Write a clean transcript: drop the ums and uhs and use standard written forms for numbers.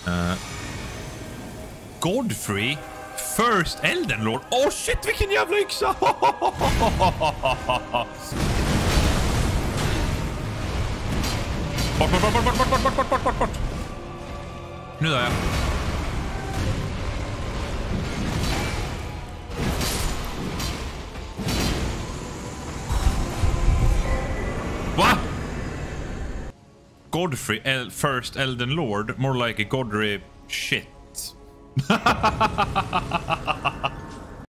Godfrey, first Elden Lord. Åh shit, vilken jävla yxa! Bort. Nu då, ja. Va? Godfrey, first Elden Lord, more like a Godfrey shit.